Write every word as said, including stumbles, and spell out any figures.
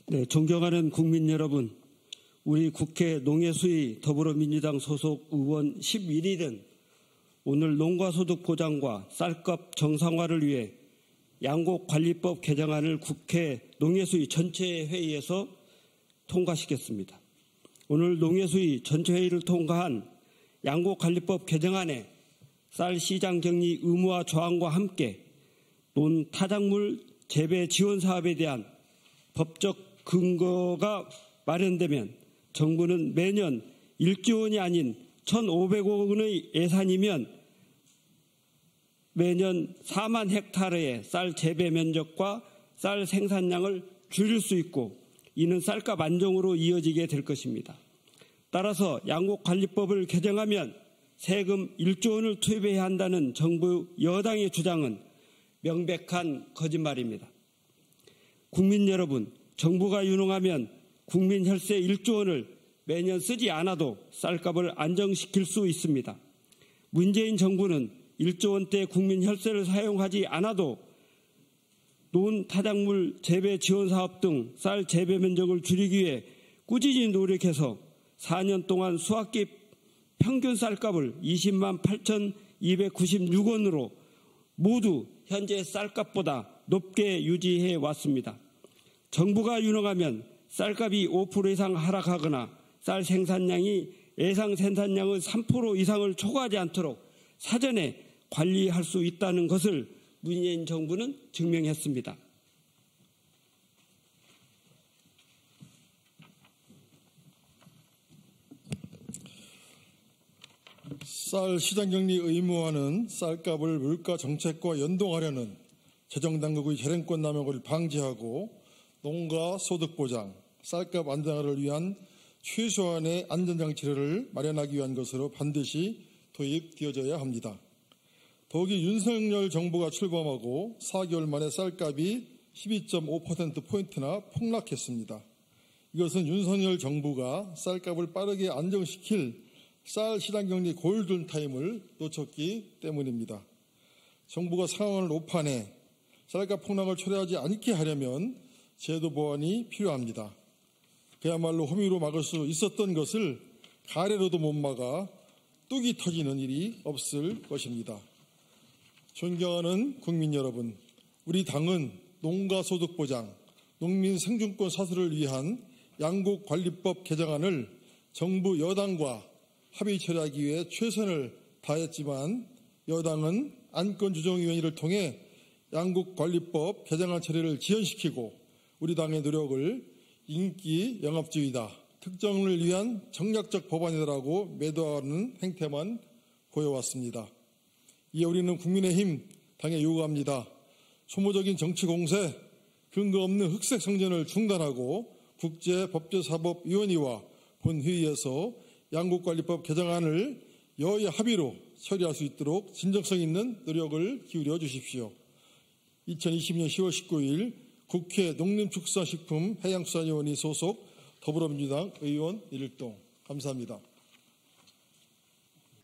네, 존경하는 국민 여러분, 우리 국회 농해수위 더불어민주당 소속 의원 십일 일은 오늘 농가소득 보장과 쌀값 정상화를 위해 양곡관리법 개정안을 국회 농해수위 전체 회의에서 통과시켰습니다. 오늘 농해수위 전체 회의를 통과한 양곡관리법 개정안에 쌀 시장 정리 의무화 조항과 함께 논 타작물 재배 지원 사업에 대한 법적 근거가 마련되면 정부는 매년 일조 원이 아닌 천오백억 원의 예산이면 매년 사만 헥타르의 쌀 재배 면적과 쌀 생산량을 줄일 수 있고 이는 쌀값 안정으로 이어지게 될 것입니다. 따라서 양곡관리법을 개정하면 세금 일조 원을 투입해야 한다는 정부 여당의 주장은 명백한 거짓말입니다. 국민 여러분, 정부가 유능하면 국민 혈세 일조 원을 매년 쓰지 않아도 쌀값을 안정시킬 수 있습니다. 문재인 정부는 일조 원대 국민 혈세를 사용하지 않아도 논 타작물 재배 지원 사업 등 쌀 재배 면적을 줄이기 위해 꾸준히 노력해서 사 년 동안 수확기 평균 쌀값을 이십만 팔천이백구십육 원으로 모두 현재 쌀값보다 높게 유지해 왔습니다. 정부가 유능하면 쌀값이 오 퍼센트 이상 하락하거나 쌀 생산량이 예상 생산량의 삼 퍼센트 이상을 초과하지 않도록 사전에 관리할 수 있다는 것을 문재인 정부는 증명했습니다. 쌀 시장정리 의무화는 쌀값을 물가 정책과 연동하려는 재정당국의 재량권 남용을 방지하고 농가 소득 보장, 쌀값 안정화를 위한 최소한의 안전장치를 마련하기 위한 것으로 반드시 도입되어져야 합니다. 더욱이 윤석열 정부가 출범하고 사 개월 만에 쌀값이 십이 점 오 퍼센트 포인트나 폭락했습니다. 이것은 윤석열 정부가 쌀값을 빠르게 안정시킬 쌀 시장정리 골든타임을 놓쳤기 때문입니다. 정부가 상황을 오판해 쌀값 폭락을 초래하지 않게 하려면 제도 보완이 필요합니다. 그야말로 호미로 막을 수 있었던 것을 가래로도 못 막아 뚝이 터지는 일이 없을 것입니다. 존경하는 국민 여러분, 우리 당은 농가 소득 보장, 농민 생존권 사수를 위한 양곡관리법 개정안을 정부 여당과 합의 처리하기 위해 최선을 다했지만 여당은 안건조정위원회를 통해 양곡관리법 개정안 처리를 지연시키고 우리 당의 노력을 인기 영합주의다, 특정을 위한 정략적 법안이라고 매도하는 행태만 보여왔습니다. 이에 우리는 국민의힘 당에 요구합니다. 소모적인 정치 공세, 근거 없는 흑색 성전을 중단하고 국제법제사법위원회와 본회의에서 양곡관리법 개정안을 여야 합의로 처리할 수 있도록 진정성 있는 노력을 기울여 주십시오. 이천이십 년 시월 십구일 국회 농림축산식품해양수산위원회 소속 더불어민주당 의원 일동 감사합니다.